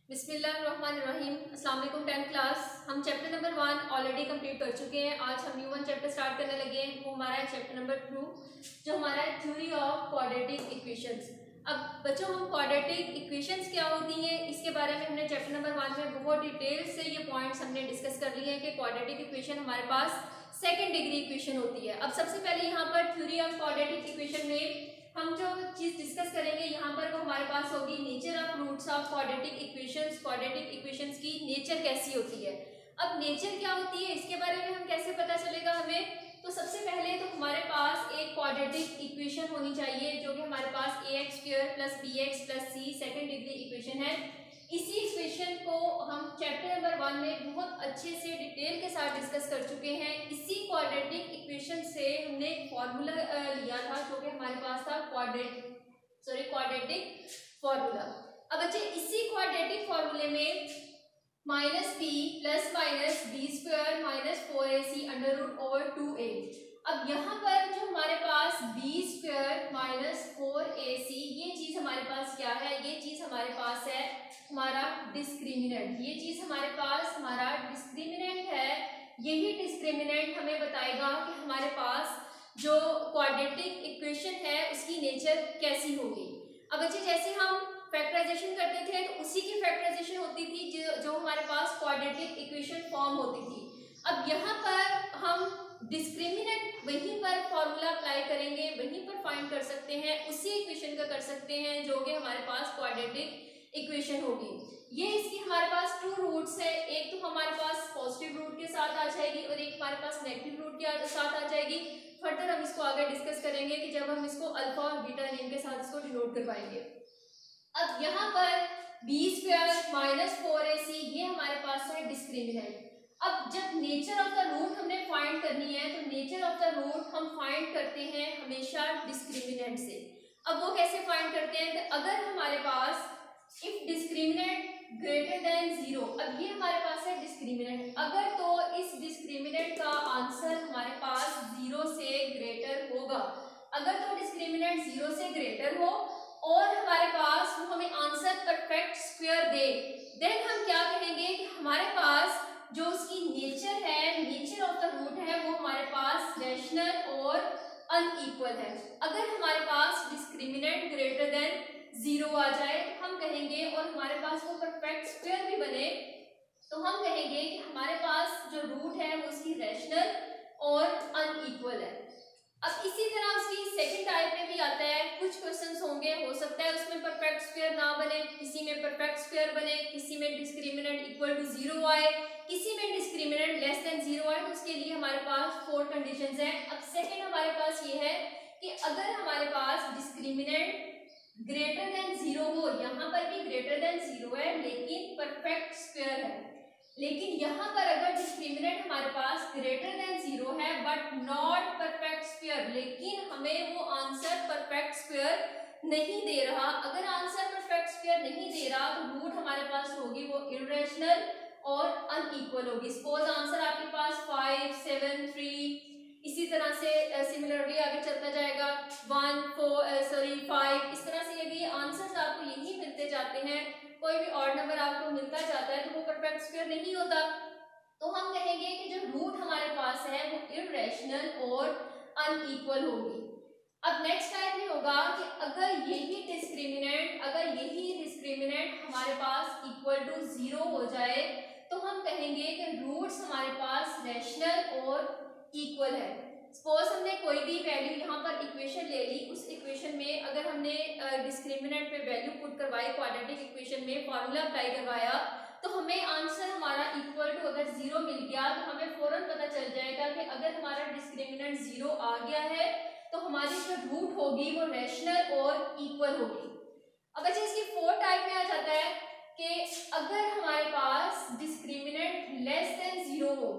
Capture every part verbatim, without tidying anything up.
बिस्मिल्लाहिर्रहमानिर्रहीम। अस्सलाम वालेकुम टेंथ क्लास। हम chapter number one already complete कर चुके हैं। आज हम न्यू वन चैप्टर स्टार्ट करने लगे हैं। वो हमारा है चैप्टर नंबर टू, जो हमारा है थ्योरी ऑफ क्वाड्रेटिक इक्वेशंस। अब बच्चों, हम क्वाड्रेटिक इक्वेशंस क्या होती हैं इसके बारे में हमने चैप्टर नंबर वन में बहुत डिटेल से ये पॉइंट्स हमने डिस्कस कर लिए हैं कि क्वाड्रेटिक इक्वेशन हमारे पास सेकेंड डिग्री इक्वेशन होती है। अब सबसे पहले यहाँ पर थ्योरी ऑफ क्वाड्रेटिक इक्वेशन में हम जो चीज डिस्कस करेंगे यहाँ पर वो हमारे पास होगी nature of roots of quadratic equations. Quadratic equations की नेचर कैसी होती है, अब नेचर क्या होती है इसके बारे में हम कैसे पता चलेगा हमें। तो सबसे पहले तो हमारे पास एक क्वाड्रेटिक इक्वेशन होनी चाहिए जो कि हमारे पास a x square plus b x plus c second degree equation है। इसी इक्वेशन को हम चैप्टर नंबर वन में बहुत अच्छे से डिटेल के साथ डिस्कस कर चुके हैं। इसी क्वाड्रेटिक इक्वेशन से हमने फॉर्मूला लिया था जो कि हमारे पास था क्वाड्रेटिक सॉरी क्वाड्रेटिक फॉर्मूला। अब बच्चे, इसी क्वाड्रेटिक फॉर्मूले में minus b plus minus b square minus four a c under root over two a. अब यहाँ पर जो हमारे पास b square minus four a c ये चीज हमारे पास क्या है, ये चीज हमारे पास है हमारा डिस्क्रिमिनेंट। ये चीज हमारे पास हमारा डिस्क्रिमिनेंट है। यही डिस्क्रिमिनेंट हमें बताएगा कि हमारे पास जो क्वाड्रेटिक इक्वेशन है उसकी नेचर कैसी होगी। अब बच्चे, जैसे हम फैक्टराइजेशन करते थे तो उसी की फैक्टराइजेशन होती थी जो, जो हमारे पास क्वाड्रेटिक इक्वेशन फॉर्म होती थी। अब यहाँ पर हम डिस्क्रिमिनेंट वहीं पर फॉर्मूला अप्लाई करेंगे, वहीं पर फाइंड कर सकते हैं, उसी इक्वेशन का कर सकते हैं जो कि हमारे पास क्वाड्रेटिक इक्वेशन होगी। ये इसकी हमारे पास टू रूट्स है, एक तो हमारे पास पॉजिटिव रूट के साथ आ जाएगी और एक हमारे पास नेगेटिव रूट के साथ आ जाएगी। फर्दर हम इसको आगे डिस्कस करेंगे कि जब हम इसको अल्फा और बीटा नेम के साथ इसको डिनोट करवाएंगे। अब यहाँ पर b square minus four a c ये हमारे पास है डिस्क्रिमिनेंट। अब जब नेचर ऑफ द रूट हमने फाइंड करनी है तो नेचर ऑफ द रूट हम फाइंड करते हैं हमेशा डिस्क्रिमिनेंट से। अब वो कैसे फाइंड करते हैं, तो अगर हमारे पास if discriminant greater than zero, अब ये हमारे पास है डिस्क्रिमिनेंट, अगर तो इस डिस्क्रिमिनेंट का आंसर हमारे पास जीरो से ग्रेटर होगा, अगर तो डिस्क्रिमिनेंट जीरो से ग्रेटर हो और हमारे पास वो हमें आंसर परफेक्ट स्क्वायर दे, देन हम क्या कहेंगे कि हमारे पास जो उसकी नेचर है, नेचर ऑफ द रूट है, वो हमारे पास रैशनल और अनइक्वल है। अगर हमारे पास डिस्क्रिमिनेंट ग्रेटर देन जीरो आ जाए तो हम कहेंगे, और हमारे पास वो परफेक्ट स्क्वायर भी बने, तो हम कहेंगे कि हमारे पास जो रूट है वो उसकी रैशनल और अनइक्वल है। अब इसी तरह उसकी सेकंड टाइप में भी आता है। कुछ क्वेश्चंस होंगे, हो सकता है उसमें परफेक्ट स्क्वायर ना बने, किसी में परफेक्ट स्क्वायर बने, किसी में डिस्क्रिमिनेंट इक्वल टू जीरो आए, किसी में डिस्क्रिमिनेंट लेस देन जीरो आए। तो उसके लिए हमारे पास फोर कंडीशंस हैं। अब सेकंड हमारे पास ये है कि अगर हमारे पास डिस्क्रिमिनेंट ग्रेटर देन जीरो हो, यहाँ पर भी ग्रेटर देन जीरो है लेकिन परफेक्ट स्क्वायर है, लेकिन यहाँ पर अगर डिस्क्रिमिनेंट हमारे पास ग्रेटर देन जीरो है बट नॉट परफेक्ट स्क्वायर, लेकिन हमें वो आंसर परफेक्ट स्क्वायर नहीं दे रहा, अगर आंसर परफेक्ट स्क्वायर नहीं दे रहा तो रूट हमारे पास होगी वो इर्रेशनल और अनइक्वल होगी। सपोज आंसर आपके पास फाइव सेवन थ्री, इसी तरह से सिमिलरली आगे चलता जाएगा वन फोर सॉरी फाइव, इस तरह से यदि आंसर्स आपको यही मिलते जाते हैं, कोई भी ऑड नंबर आपको मिलता जाता है तो वो परफेक्ट स्क्वायर नहीं होता, तो हम कहेंगे कि जो रूट हमारे पास है वो इर्रेशनल और अनइक्वल होगी। अब नेक्स्ट टाइप में होगा कि अगर यही डिस्क्रिमिनेंट अगर यही डिस्क्रिमिनेंट हमारे पास इक्वल टू जीरो हो जाए तो हम कहेंगे कि रूट्स हमारे पास रैशनल और इक्वल है। सपोज हमने कोई भी वैल्यू यहाँ पर इक्वेशन ले ली, उस इक्वेशन में अगर हमने डिस्क्रिमिनेंट पे वैल्यू पुट करवाई, क्वाड्रेटिक इक्वेशन में फॉर्मूला अप्लाई करवाया, तो हमें आंसर हमारा इक्वल टू अगर जीरो मिल गया तो हमें फौरन पता चल जाएगा कि अगर हमारा डिस्क्रिमिनेंट जीरो आ गया है तो हमारी जो रूट होगी वो रैशनल और इक्वल होगी। अब अच्छा, इसकी फोर टाइप में आ जाता है कि अगर हमारे पास डिस्क्रिमिनेंट लेस देन जीरो हो,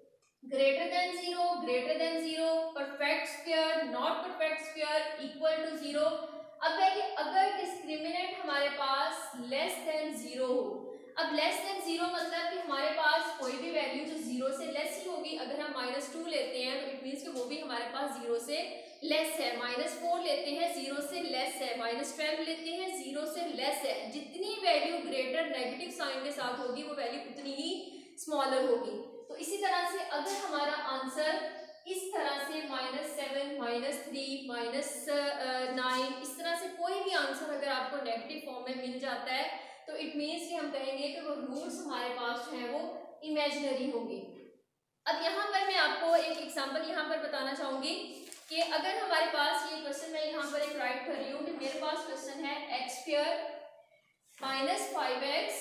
greater than zero, greater than zero, perfect square, not perfect square, equal to zero. अब है कि अगर डिस्क्रिमिनेंट हमारे पास लेस देन जीरो हो, अब लेस देन जीरो मतलब कि हमारे पास कोई भी वैल्यू जो जीरो से लेस ही होगी, अगर हम माइनस टू लेते हैं तो इट मीन्स कि वो भी हमारे पास जीरो से लेस है, माइनस फोर लेते हैं जीरो से लेस है, माइनस ट्वेल्व लेते हैं जीरो से लेस है, जितनी वैल्यू ग्रेटर नेगेटिव साइन के साथ होगी वो वैल्यू उतनी ही स्मॉलर होगी। तो इसी तरह से अगर हमारा आंसर इस तरह से minus seven, minus three, minus nine, इस तरह से कोई भी आंसर अगर आपको नेगेटिव फॉर्म में मिल जाता है तो इट मीन्स कि हम कहेंगे कि वो रूट्स हमारे पास जो है वो इमेजिनरी होंगे। अब यहाँ पर मैं आपको एक एग्जांपल यहाँ पर बताना चाहूंगी कि अगर हमारे पास ये क्वेश्चन, मैं यहाँ पर एक राइट कर रही हूँ कि मेरे पास क्वेश्चन है x square minus five x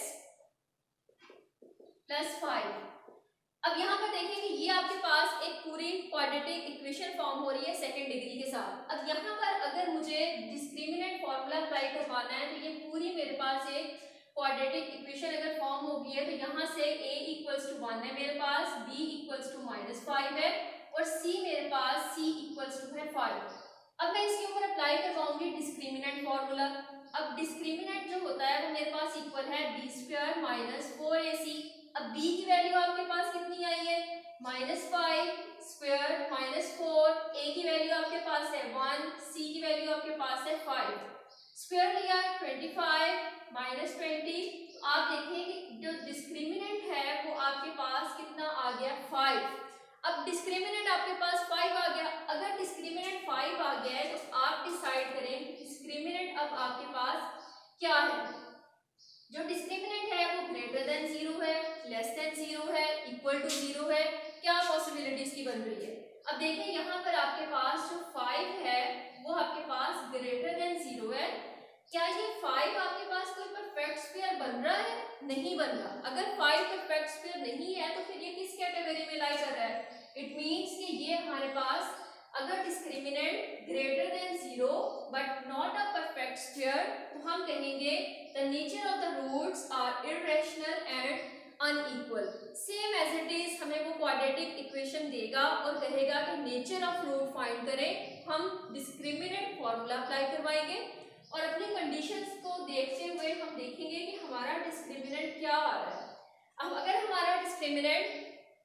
plus five. अब यहाँ पर देखें कि ये आपके पास एक पूरी क्वाड्रेटिक इक्वेशन फॉर्म हो रही है सेकंड डिग्री के साथ। अब यहाँ पर अगर मुझे डिस्क्रिमिनेंट फॉर्मूला अप्लाई करवाना है तो ये पूरी मेरे पास एक क्वाड्रेटिक इक्वेशन अगर फॉर्म हो गई है तो यहाँ से a इक्वल्स टू वन है मेरे पास, b equals to minus five है और c मेरे पास c इक्वल्स टू है फाइव। अब मैं इसके ऊपर अप्लाई करवाऊंगी डिस्क्रिमिनेंट फॉर्मूला। अब डिस्क्रिमिनेंट जो होता है वो मेरे पास इक्वल है B square minus four a c. अब b की वैल्यू आपके पास कितनी आई है, minus five square minus four, a की वैल्यू आपके पास है वन, c की वैल्यू आपके पास है फाइव, स्क्वायर लिया ट्वेंटी फाइव माइनस ट्वेंटी। आप देखिए कि जो डिस्क्रिमिनेंट है वो आपके पास कितना आ गया, फाइव। अब डिस्क्रिमिनेंट आपके पास फाइव आ गया। अगर डिस्क्रिमिनेंट फाइव आ गया है तो आप डिसाइड करें कि डिस्क्रिमिनेंट अब आपके पास क्या है। जो डिस्क्रिमिनेंट है वो ग्रेटर देन जीरो है, लेस देन जीरो है, इक्वल टू जीरो है, क्या पॉसिबिलिटीज की बन रही है। अब देखिए यहाँ पर आपके पास जो फाइव है वो आपके पास ग्रेटर देन जीरो है। क्या ये फाइव आपके पास कोई परफेक्ट स्क्वायर बन रहा है, नहीं बन रहा। अगर फाइव परफेक्ट स्क्वायर नहीं है तो फिर ये किस कैटेगरी में लाई कर रहा है, इट मीन्स कि ये हमारे पास अगर discriminant greater than zero but not a perfect square तो हम कहेंगे the nature of the roots are irrational and unequal. Same as it is हमें वो क्वाड्रेटिक इक्वेशन देगा और कहेगा कि नेचर ऑफ रूट फाइंड करें। हम डिस्क्रिमिनेंट फॉर्मूला अप्लाई करवाएंगे और अपनी कंडीशंस को देखते हुए हम देखेंगे कि हमारा डिस्क्रिमिनेंट क्या आ रहा है। अब अगर हमारा डिस्क्रिमिनेंट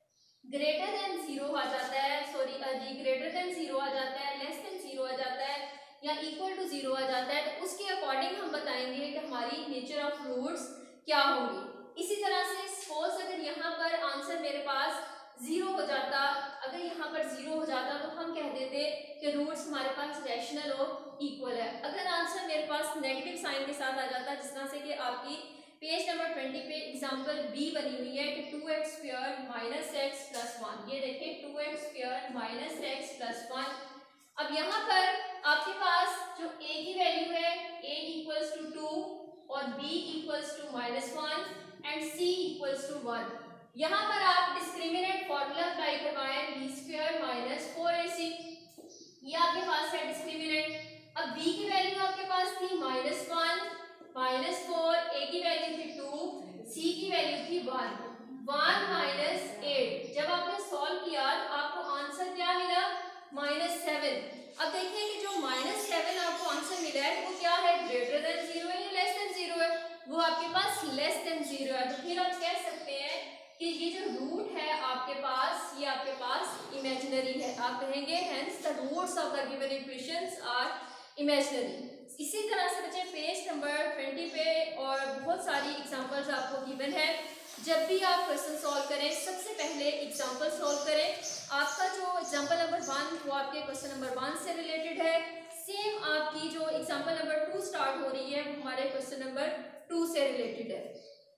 ग्रेटर देन जीरो आ जाता है, सॉरी जी ग्रेटर देन जीरो आ जाता है, लेस देन जीरो आ जाता है या इक्वल टू जीरो आ जाता है तो उसके अकॉर्डिंग हम बताएंगे कि हमारी नेचर ऑफ रूट्स क्या होंगी। इसी तरह से सपोज अगर यहाँ पर आंसर मेरे पास जीरो हो जाता, अगर यहाँ पर जीरो हो जाता तो हम कह देते कि रूट्स हमारे पास रैशनल और इक्वल है। अगर आंसर मेरे पास नेगेटिव साइन के साथ आ जाता, जिस तरह से कि आपकी पेज नंबर ट्वेंटी पे एग्जांपल बी बनी हुई है कि two x square minus x plus one, ये देखिए two x square minus x plus one. अब यहाँ पर आपके पास जो a की वैल्यू है a इक्वल्स टू टू और b equals to minus one and c equals to one. यहाँ पर आप डिस्क्रिमिनेंट फॉर्मूला अप्लाई करवाएं b square minus four a c, ये आपके पास है डिस्क्रिमिनेंट। अब b की वैल्यू आपके पास थी माइनस वन माइनस फोर, ए की वैल्यू थी टू, सी की वैल्यू थी वन, वन माइनस एट। जब आपने सॉल्व किया तो आपको आंसर क्या मिला, माइनस सेवन। अब देखिए कि जो माइनस सेवन आपको आंसर मिला है वो क्या है, ग्रेटर देन जीरो है या लेस देन जीरो है, वो आपके पास लेस देन जीरो है। तो फिर आप कह सकते हैं कि ये जो रूट है आपके पास ये आपके पास इमेजिनरी है। आप कहेंगे hence the roots of the given equations are imaginary. इसी तरह से बच्चे पेज नंबर ट्वेंटी पे और बहुत सारी एग्जांपल्स आपको गिवन है। जब भी आप क्वेश्चन सॉल्व करें सबसे पहले एग्जांपल सॉल्व करें। आपका जो एग्जांपल नंबर वन वो आपके क्वेश्चन नंबर वन से रिलेटेड है, सेम आपकी जो एग्जांपल नंबर टू स्टार्ट हो रही है वो हमारे क्वेश्चन नंबर टू से रिलेटेड है।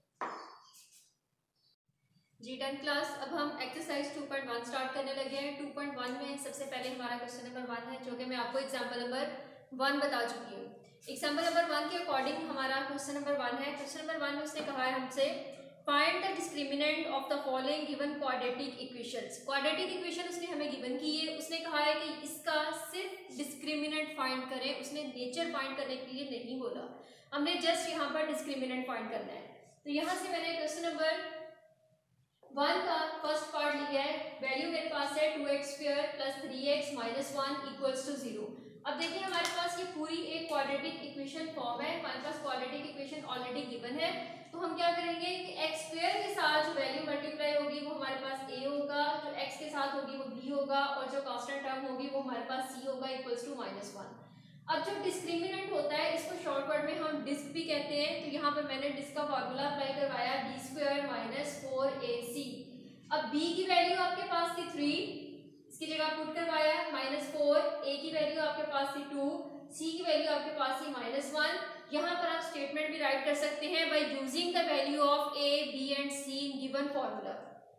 जी टेन क्लास, अब हम exercise two point one start करने लगे हैं। टू पॉइंट वन में सबसे पहले हमारा क्वेश्चन नंबर वन है जो कि मैं आपको एग्जांपल नंबर वन बता चुकी हूँ। एग्जांपल नंबर वन के अकॉर्डिंग हमारा क्वेश्चन नंबर वन है। क्वेश्चन नंबर वन में उसने कहा है हमसे find the discriminant of the following given quadratic equations. Quadratic equation उसने हमें गिवन की है। उसने कहा है कि इसका सिर्फ डिस्क्रिमिनेंट फाइंड करें, उसने नेचर फाइंड करने के लिए नहीं बोला, हमने जस्ट यहाँ पर डिस्क्रिमिनेंट फाइंड करना है। तो यहाँ से मैंने क्वेश्चन नंबर वन का फर्स्ट पार्ट लिया है। वैल्यू मेरे पास है two x square plus three x minus one equals to zero. अब देखिए हमारे पास ये पूरी एक क्वाड्रेटिक इक्वेशन फॉर्म है, हमारे पास क्वाड्रेटिक इक्वेशन ऑलरेडी गिवन है। तो हम क्या करेंगे कि एक्स स्क्वायर के साथ जो वैल्यू मल्टीप्लाई होगी वो हमारे पास a होगा, जो x के साथ होगी वो b होगा, और जो कांस्टेंट टर्म होगी वो हमारे पास c होगा इक्वल्स टू माइनस वन। अब जो डिस्क्रिमिनेंट होता है इसको शॉर्ट वर्ड में हम डिस्क भी कहते हैं। तो यहाँ पर मैंने डिस्क का फॉर्मूला अप्लाई करवाया, b square minus four a c. अब b की वैल्यू आपके पास थी थ्री, इसकी जगह पुट करवाया माइनस फोर, ए की वैल्यू आपके पास थी टू, सी की वैल्यू आपके पास थी माइनस वन। यहाँ पर आप स्टेटमेंट भी राइट कर सकते हैं by using the value of a b and c in given formula.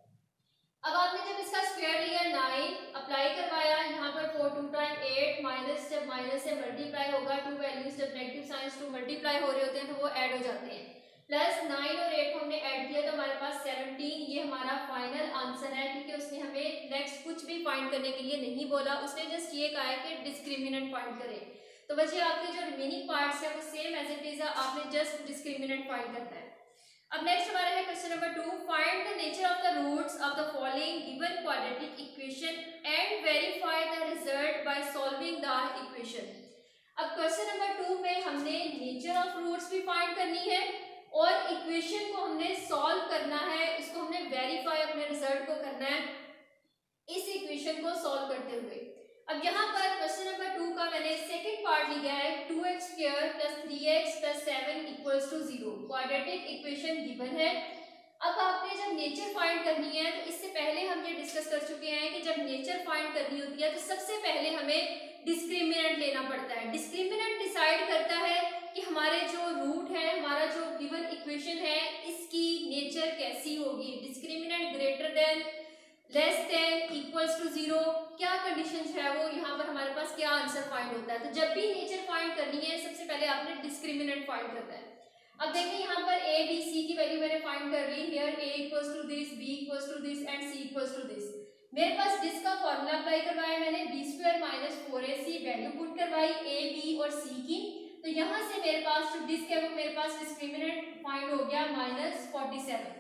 अब आपने जब इसका स्क्वायर लिया नाइन, अप्लाई करवाया यहाँ पर four two time eight, minus जब माइनस से मल्टीप्लाई होगा, टू वैल्यूज जब नेगेटिव साइंस टू मल्टीप्लाई हो रहे होते हैं तो वो ऐड हो जाते हैं, प्लस नाइन और एट को हमने ऐड किया तो हमारे पास सेवनटीन। ये हमारा फाइनल आंसर है, क्योंकि उसने हमें नेक्स्ट कुछ भी फाइंड करने के लिए नहीं बोला, उसने जस्ट ये कहा है कि डिस्क्रिमिनेंट फाइंड करें। तो बच्चे आपके जो रिमेनिंग पार्ट्स है वो सेम एज इट इज है, आपने जस्ट डिस्क्रिमिनेंट फाइंड करना है। अब नेक्स्ट हमारा है question number two, find the nature of the roots of the following given quadratic equation and verify the result by solving the equation. अब question number two में हमने नेचर ऑफ रूट्स भी find करनी है और equation को हमने solve करना है, इसको हमने वेरीफाई अपने रिजल्ट को करना है इस इक्वेशन को सॉल्व करते हुए। अब यहाँ पर क्वेश्चन नंबर टू का मैंने सेकंड पार्ट लिया है, two x square plus three x plus seven equals to zero. Quadratic equation given है। अब आपने जब नेचर फाइंड करनी है तो इससे पहले हम ये डिस्कस कर चुके हैं कि जब नेचर फाइंड करनी होती है तो सबसे पहले हमें डिस्क्रिमिनेंट लेना पड़ता है। डिस्क्रिमिनेंट डिसाइड करता है कि हमारे जो रूट है, हमारा जो गिवन इक्वेशन है, इसकी नेचर कैसी होगी। Discriminant greater than, less than, equals to zero, क्या कंडीशन है वो, यहाँ पर हमारे पास क्या आंसर फाइंड होता है। तो जब भी नेचर फाइंड करनी है सबसे पहले आपने डिस्क्रिमिनेंट फाइंड करना है। अब देखिए यहाँ पर ए बी सी की वैल्यू मैंने फाइंड कर ली, here a equals to this, b equals to this and c equals to this. मेरे पास डिस का फॉर्मूला अप्लाई करवाया मैंने, b square minus four a c, value put करवाई ए बी और सी की। तो यहाँ से मेरे पास जो डिस्क है वो मेरे पास डिस्क्रिमिनेंट फाइंड हो गया माइनस फोर्टी सेवन।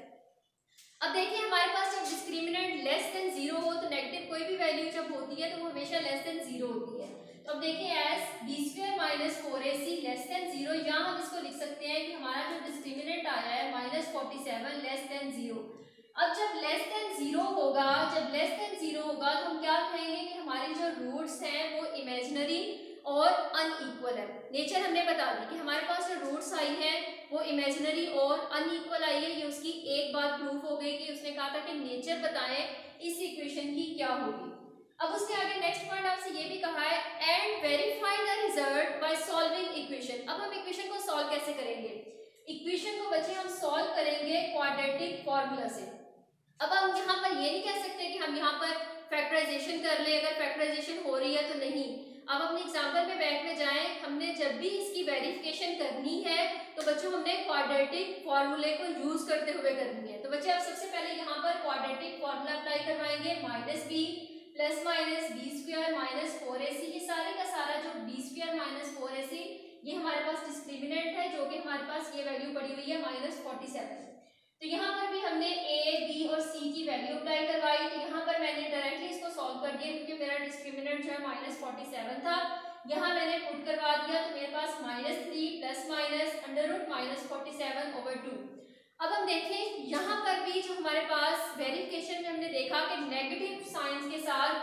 अब देखिए हमारे पास जब डिस्क्रिमिनेंट लेस देन जीरो हो तो नेगेटिव कोई भी वैल्यू जब होती है तो वो हमेशा लेस देन जीरो होती है। तो अब देखिए as b square minus four a c less than zero, यहाँ हम इसको लिख सकते हैं कि हमारा जो डिस्क्रिमिनेंट आया है minus forty seven less than zero. अब जब लेस देन जीरो होगा, जब लेस देन जीरो होगा तो हम क्या कहेंगे कि हमारी जो रूट्स हैं वो इमेजिनरी और अनइक्वल है। नेचर हमने बता दी कि हमारे पास जो रूट्स आई है वो इमेजिनरी और अनइक्वल आई है। ये उसकी एक बात प्रूफ हो गई कि उसने कहा था कि नेचर बताएं इस इक्वेशन की क्या होगी। अब उसके आगे नेक्स्ट पॉइंट आपसे ये भी कहा है and verify the result by solving equation. अब हम इक्वेशन को सॉल्व कैसे करेंगे? इक्वेशन को बच्चे हम सॉल्व करेंगे क्वाड्रेटिक फॉर्मूला से। अब हम यहाँ पर ये नहीं कह सकते कि हम यहाँ पर फैक्टराइजेशन कर ले, अगर फैक्टराइजेशन हो रही है तो नहीं। अब अपने एग्जाम्पल में बैक में जाएं, हमने जब भी इसकी वेरिफिकेशन करनी है तो बच्चों हमने क्वाड्रेटिक फॉर्मूले को यूज करते हुए करनी है। तो बच्चे आप सबसे पहले यहाँ पर क्वाड्रेटिक फॉर्मूला अप्लाई करवाएंगे, minus b plus minus b square minus four a c. ये सारे का सारा जो b square minus four a c ये हमारे पास डिस्क्रिमिनेंट है, जो कि हमारे पास ये वैल्यू पड़ी हुई है माइनस फोर्टी सेवन। तो यहाँ पर भी हमने ए बी और सी की वैल्यू अप्लाई करवाई। तो यहाँ पर मैंने डायरेक्टली इसको सॉल्व कर दिया क्योंकि मेरा डिस्क्रिमिनेंट जो है माइनस फोर्टी सेवन था। यहाँ मैंने पुट करवा दिया तो मेरे पास minus three plus minus under root minus forty seven over two. अब हम देखें यहाँ पर भी जो हमारे पास वेरिफिकेशन में हमने देखा कि नेगेटिव साइंस के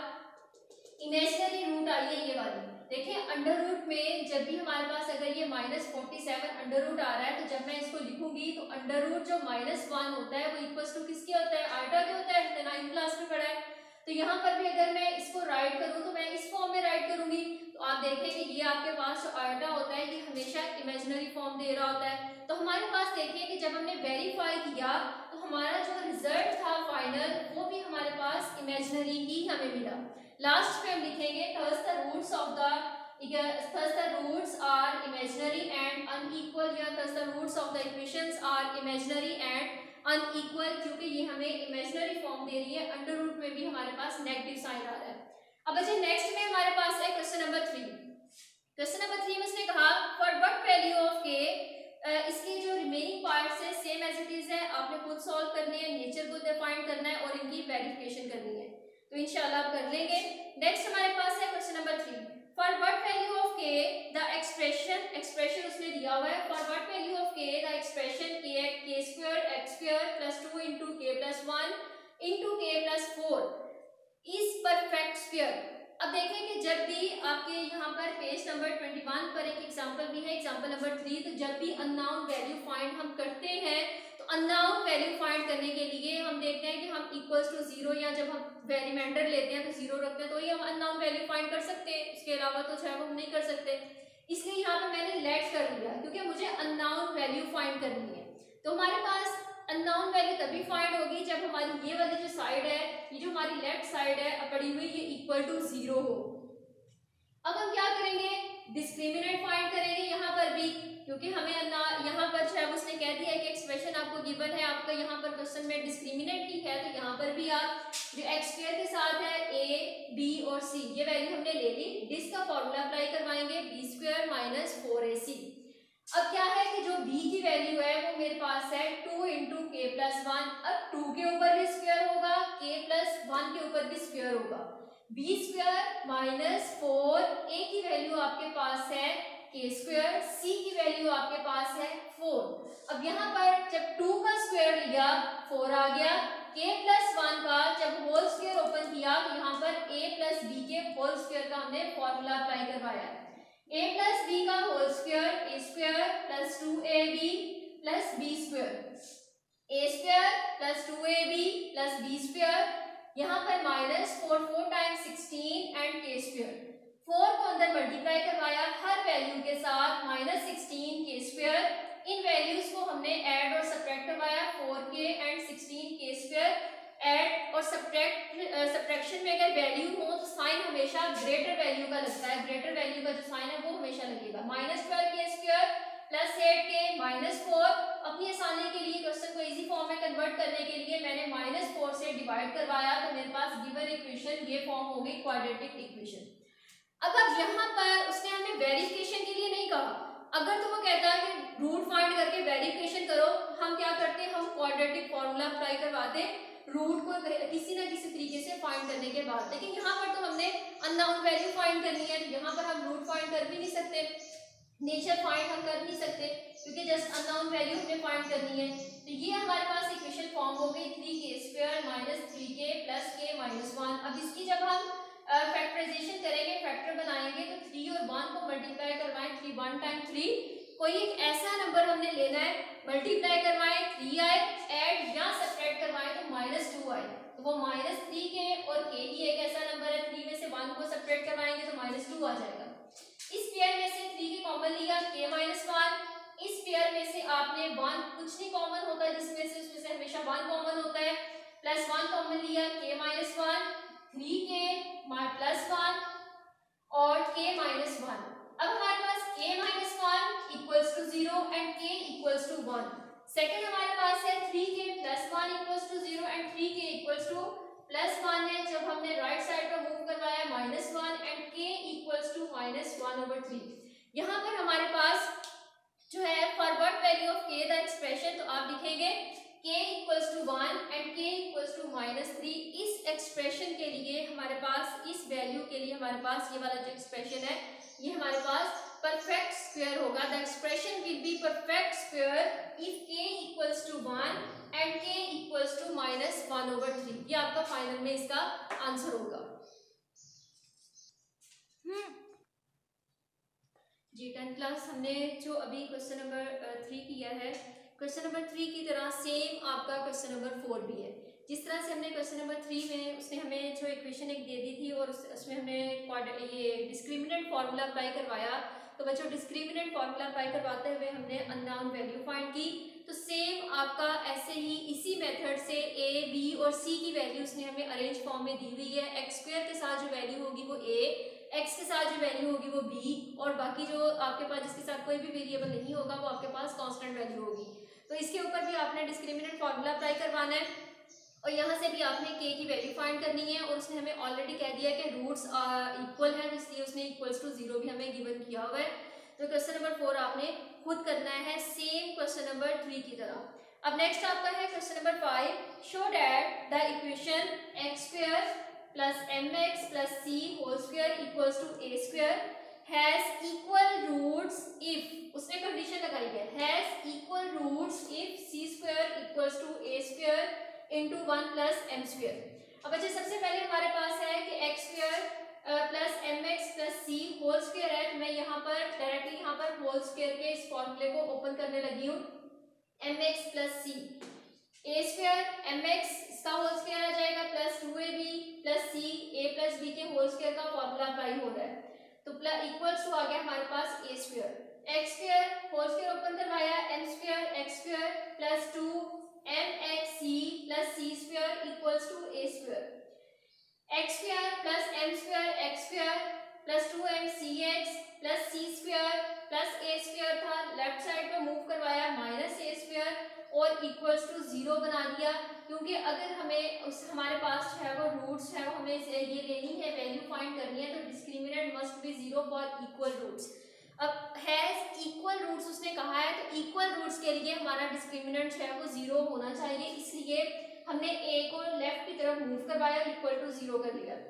साथ इमेजिनरी रूट आई है ये वाली। देखिए अंडर रूट में जब भी हमारे पास अगर ये minus forty seven under root आ रहा है तो जब मैं इसको लिखूंगी तो अंडर रूट जो माइनस वन होता है वो इक्वल्स टू किसके होता है? आइटा के होता है, नाइन्थ क्लास में पढ़ा है। तो यहाँ पर भी अगर मैं इसको राइट करूँ तो मैं इस फॉर्म में राइट करूंगी। तो आप देखें कि ये आपके पास जो आइटा होता है ये हमेशा इमेजिनरी फॉर्म दे रहा होता है। तो हमारे पास देखिए कि जब हमने वेरीफाई किया तो हमारा जो रिजल्ट था फाइनल वो भी हमारे पास इमेजिनरी ही हमें मिला। लास्ट में हम लिखेंगे thus the roots of the thus the roots are imaginary and unequal, या thus the roots of the equations are imaginary and unequal, क्योंकि ये हमें इमेजिनरी फॉर्म दे रही है। अंडर रूट में भी हमारे पास नेगेटिव साइन आ रहा है। अब बच्चे नेक्स्ट में हमारे पास है question number three. Question number three में इसने कहा for what value of k, इसके जो रिमेनिंग पार्ट्स है सेम एज इट इज है, आपने खुद सॉल्व करने हैं, नेचर को डिफाइन करना है और इनकी वेरिफिकेशन करनी है। तो इंशाल्लाह आप कर लेंगे। नेक्स्ट हमारे पास है question number three, for what value of k the expression expression उसने दिया हुआ है, for what value of k the expression k k square x square plus two into k plus one into k plus four is perfect square. अब देखें कि जब भी आपके यहाँ पर पेज नंबर ट्वेंटी वन पर एक एग्जांपल भी है, एग्जांपल नंबर थ्री, तो जब भी अननोन वैल्यू फाइंड हम करते हैं तो अननोन वैल्यू फाइंड करने के लिए हम देखते हैं कि हम इक्वल्स टू जीरो या जब हम रिमाइंडर लेते हैं तो जीरो रखते हैं तो ही हम अननोन वैल्यू फाइंड कर सकते हैं, इसके अलावा तो शायद हम नहीं कर सकते। इसलिए यहाँ पर मैंने लेट कर लिया क्योंकि मुझे अननोन वैल्यू फाइंड करनी है। तो हमारे पास अननोन वैल्यू तभी फाइंड होगी जब हमारी ये वाली जो साइड है, ये जो हमारी लेफ्ट साइड है पड़ी हुई, ये इक्वल टू जीरो हो। अब हम क्या करेंगे, डिस्क्रिमिनेंट फाइंड करेंगे यहाँ पर भी, क्योंकि हमें यहाँ पर शायद उसने कह दिया है कि एक्सप्रेशन आपको गिवन है, आपका यहाँ पर क्वेश्चन में डिस्क्रिमिनेंट की है, तो यहाँ पर भी आप जो एक्स स्क्वायर के साथ है ए बी और सी ये वैल्यू हमने ले ली, डिस का फॉर्मूला अप्लाई करवाएंगे b square minus four a c. अब क्या है कि जो b की वैल्यू है वो मेरे पास है two into k plus one. अब टू के ऊपर भी स्क्वायर होगा, k प्लस वन के ऊपर भी स्क्वायर होगा, b square minus four, a की वैल्यू आपके पास है k स्क्वायर, c की वैल्यू आपके पास है फोर। अब यहाँ पर जब टू का स्क्वायर लिया फोर आ गया, k प्लस वन का जब होल स्क्वायर ओपन किया तो यहाँ पर a प्लस b के होल स्क्वायर का हमने फॉर्मूला अप्लाई करवाया, a प्लस बी का whole square A square plus two a b plus b square, A square plus two a b plus b square, यहाँ पर minus four four times sixteen and k square. Four को अंदर multiply करवाया हर value के साथ minus sixteen k square, इन values को हमने ऐड और सब्ट्रैक्ट करवाया, फोर के and sixteen k square. Add और सब्ट्रैक्ट सब्ट्रैक्शन में अगर वैल्यू हो तो साइन हमेशा ग्रेटर वैल्यू का लगता है, ग्रेटर वैल्यू का जो साइन है वो हमेशा लगेगा। Minus twelve k square plus eight k minus four. अपनी आसानी के लिए क्वेश्चन को इजी फॉर्म में कन्वर्ट करने के लिए मैंने माइनस फोर से डिवाइड करवाया, तो मेरे पास गिवन इक्वेशन ये फॉर्म हो गई क्वाड्रेटिक इक्वेशन। अब अब यहाँ पर उसने हमें वेरिफिकेशन के लिए नहीं कहा, अगर तो वो कहता है कि रूट फाइंड करके वेरिफिकेशन करो, हम क्या करते हैं, हम क्वाड्रेटिक फॉर्मूला अप्लाई करवाते रूट को किसी ना किसी तरीके से फाइंड करने के बाद। लेकिन यहाँ पर तो हमने अननोन वैल्यू फाइंड करनी है, तो यहाँ पर हम रूट फाइंड कर भी नहीं सकते, नेचर फाइंड हम कर नहीं सकते, क्योंकि जस्ट अननोन वैल्यू हमें फाइंड करनी है। तो ये हमारे पास इक्वेशन फॉर्म हो गई three k square minus three k plus k minus one. अब इसकी जब हम फैक्टराइजेशन करेंगे, फैक्टर बनाएंगे, तो थ्री और वन को मल्टीप्लाई करवाएं, थ्री वन टाइम थ्री, कोई एक ऐसा नंबर हमने लेना है, मल्टीप्लाई करवाएं थ्री आए, ऐड या सब्ट्रैक्ट करवाएं तो माइनस टू आए, तो वो माइनस थ्री के और के ही एक ऐसा नंबर है, थ्री में से वन को सब्ट्रैक्ट करवाएंगे तो माइनस टू आ जाएगा। इस पेयर में से थ्री के कॉमन लिया के माइनस वन, इस पेयर में से आपने वन कुछ नहीं कॉमन होता है, जिसमें से उसमें से हमेशा वन कॉमन होता है, प्लस वन कॉमन लिया k minus one, three k plus one और के माइनस वन। अब हमारे पास k minus one equals to zero and k equals to one. Second हमारे पास है three k plus one equals to zero and three k equals to plus one है, जब हमने राइट साइड पर मूव करवाया minus one and k equals to minus one over three. यहाँ पर हमारे पास जो है for what value of k the expression, तो आप लिखेंगे k equals to one and k equals to minus three. इस एक्सप्रेशन के लिए हमारे पास, इस वैल्यू के लिए हमारे पास ये वाला जो एक्सप्रेशन है ये हमारे पास परफेक्ट स्क्वायर होगा। The expression will be perfect square if k equals to one and k equals to minus one over three. ये आपका फाइनल में इसका आंसर होगा। जी टेंथ क्लास हमने जो अभी क्वेश्चन नंबर थ्री किया है, क्वेश्चन नंबर थ्री की तरह सेम आपका क्वेश्चन नंबर फोर भी है। जिस तरह से हमने क्वेश्चन नंबर थ्री में उसने हमें जो इक्वेशन एक दे दी थी और उस, उसमें हमने ये डिस्क्रिमिनेंट फार्मूला अप्लाई करवाया, तो बच्चों डिस्क्रिमिनेंट फार्मूला अप्लाई करवाते हुए हमने अननोन वैल्यू फाइंड की। तो सेम आपका ऐसे ही इसी मेथड से ए बी और सी की वैल्यू उसने हमें अरेंज फॉर्म में दी हुई है। एक्स स्क्वायर के साथ जो वैल्यू होगी वो ए, एक्स के साथ जो वैल्यू होगी वो बी, और बाकी जो आपके पास जिसके साथ कोई भी वेरिएबल नहीं होगा वो आपके पास कांस्टेंट वैल्यू होगी। तो इसके ऊपर भी आपने डिस्क्रिमिनेंट फार्मूला अप्लाई करवाना है और यहाँ से भी आपने k की वैल्यू फाइंड करनी है। और उसने हमें ऑलरेडी कह दिया कि रूट्स इक्वल हैं, इसलिए उसने इक्वल्स टू जीरो भी हमें गिवन किया हुआ है। तो क्वेश्चन नंबर फोर आपने खुद करना है सेम क्वेश्चन नंबर थ्री की तरह। अब नेक्स्ट आपका है question number five, show that the equation x square plus m x plus c whole square equals to A square has equal roots if, उसने कंडीशन लगाई है, has equal roots if c square equals to A square into one plus M square. अब बच्चे सबसे पहले हमारे पास है कि x square plus m x plus c whole square है, तो मैं यहाँ पर डायरेक्टली यहाँ पर होल स्क्वायर के इस फॉर्मूले को ओपन करने लगी हूँ। M x plus c a square m x इसका होल स्क्वायर आ जाएगा plus two a b plus c a plus b के होल स्क्वायर का फॉर्मूला अप्लाई हो रहा है, तो प्लस इक्वल्स टू आ गया हमारे पास ए square. X square whole square open करवाया, m square x square plus two m x c plus c square equals to A square. X square plus M square x square plus two M c x plus c square plus a square था, left side पे move करवाया minus ए square और equals to zero बना दिया, क्योंकि अगर हमें उस हमारे पास है वो रूट्स है वो हमें ये लेनी है, वैल्यू फाइंड करनी है, तो discriminant must be zero for equal roots. अब हैज इक्वल रूट्स उसने कहा है, तो इक्वल रूट्स के लिए हमारा डिस्क्रिमिनेंट है वो जीरो होना चाहिए, इसलिए हमने ए को लेफ्ट की तरफ मूव करवाया और इक्वल टू जीरो कर लिया।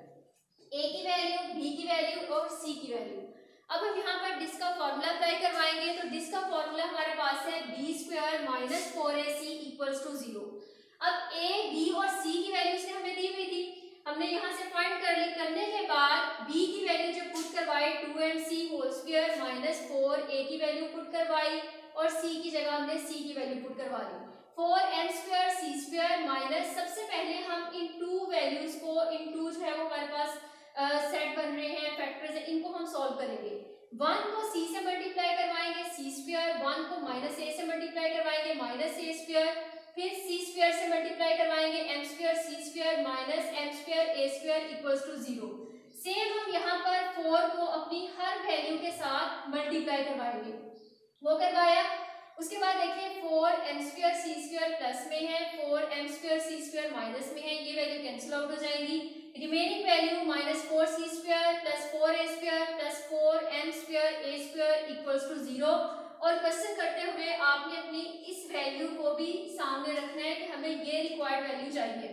ए की वैल्यू, बी की वैल्यू और सी की वैल्यू। अब हम यहाँ पर डिस का फॉर्मूला अप्लाई करवाएंगे, तो डिस का फॉर्मूला हमारे पास है B square minus four a c equals to zero. अब ए बी और सी की वैल्यू से हमें दी हुई थी, हमने यहाँ से फाइंड कर ली, करने के बाद बी की वैल्यू जब पुट करवाई two M C whole square minus four, ए की वैल्यू पुट करवाई और सी की जगह हमने सी की वैल्यू पुट करवा ली, four M square C square minus, सबसे पहले हम इन टू वैल्यूज को, इन टू जो है वो हमारे पास सेट बन रहे हैं, फैक्टर्स हैं, इनको हम सॉल्व करेंगे। वन को सी से मल्टीप्लाई करवाएंगे सी स्क्वायर, वन को माइनस ए से मल्टीप्लाई करवाएंगे माइनस ए स्क्वायर, फिर सी स्क्वायर से मल्टीप्लाई करवाएंगे M square C square minus M square A square equals to zero. Same हम यहाँ पर फोर को अपनी हर वैल्यू के साथ मल्टीप्लाई करवाएंगे, वो करवाया। उसके बाद देखिए four M square C square plus में है, four M square C square minus में है, ये वैल्यू कैंसिल आउट हो जाएंगी, remaining value minus four C square plus four A square plus four M square A square equals to zero. और question करते हुए आपने अपनी इस वैल्यू को भी सामने रखना है कि हमें ये रिक्वायर्ड वैल्यू चाहिए।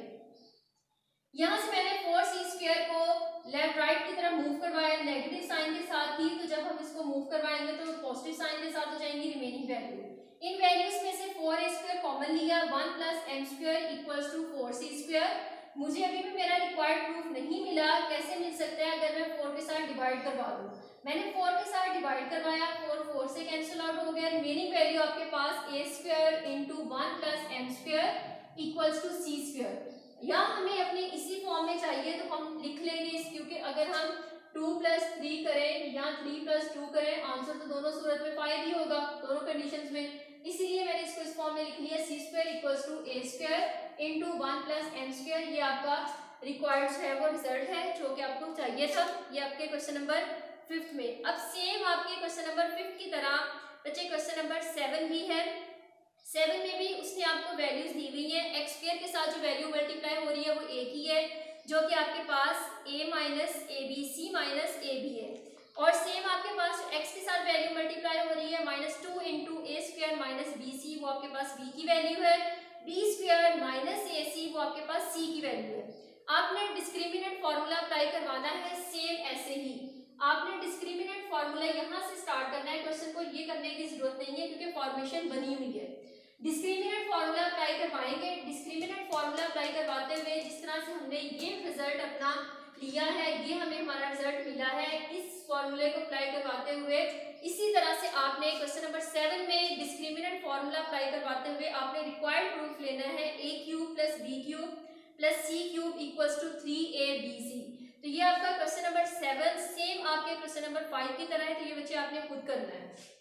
यहाँ से मैंने फोर सी स्क्वायर को लेफ्ट राइट की तरफ मूव करवाया नेगेटिव साइन के साथ ही, तो जब हम इसको मूव करवाएंगे तो पॉजिटिव साइन के साथ हो जाएंगी रिमेनिंग वैल्यू। इन वैल्यूज में से फोर ए स्क्वायर कॉमन लिया, one plus M square equals to four C square. मुझे अभी भी मेरा रिक्वायर्ड प्रूफ नहीं मिला, कैसे मिल सकता है अगर मैं फोर के साथ डिवाइड करवा दूं। मैंने फोर के साथ डिवाइड करवाया, फोर फोर से कैंसिल आउट हो गया, रिमेनिंग वैल्यू आपके पास ए square into one plus M square equals to C square. या हमें अपने इसी फॉर्म में चाहिए तो हम लिख लेंगे इस, क्योंकि अगर हम टू प्लस थ्री करें या थ्री प्लस टू करें आंसर तो दोनों सूरत में फाइव ही होगा दोनों कंडीशंस में, इसीलिए मैंने इसको इस फॉर्म में लिख लिया C square equals to A square into one plus M square. ये आपका रिक्वायर्ड है वो रिजल्ट है जो कि आपको चाहिए था, ये आपके क्वेश्चन नंबर फिफ्थ में। अब सेम आपके क्वेश्चन नंबर फिफ्थ की तरह बच्चे क्वेश्चन नंबर सेवन भी है। सेवन में भी उसने आपको वैल्यूज दी हुई है, एक्स स्क्वायर के साथ जो वैल्यू मल्टीप्लाई हो रही है वो ए की है, जो कि आपके पास a minus A B C minus A B है। और सेम आपके पास x के साथ वैल्यू मल्टीप्लाई हो रही है minus two into A square minus B C, वो आपके पास b की वैल्यू है, B square minus A C वो आपके पास c की वैल्यू है। आपने डिस्क्रिमिनेंट फॉर्मूला अप्लाई करवाना है सेम ऐसे ही, आपने डिस्क्रिमिनेंट फॉर्मूला यहाँ से स्टार्ट करना है, क्वेश्चन को ये करने की जरूरत नहीं है क्योंकि फॉर्मेशन बनी हुई है। डिस्क्रिमिनेंट फॉर्मूला अप्लाई करवाएंगे, डिस्क्रिमिनेंट फॉर्मूला अप्लाई करवाते हुए जिस तरह से हमने ये रिजल्ट अपना लिया है, ये हमें हमारा रिजल्ट मिला है इस फॉर्मूले को अप्लाई करवाते हुए, इसी तरह से आपने क्वेश्चन नंबर सेवन में डिस्क्रिमिनेंट फॉर्मूला अप्लाई करवाते हुए आपने रिक्वायर्ड प्रूफ लेना है A cube plus B cube plus C cube equals to three A B C. तो ये आपका क्वेश्चन नंबर सेवन सेम आपके क्वेश्चन नंबर फाइव की तरह है, तो ये बच्चे आपने खुद करना है।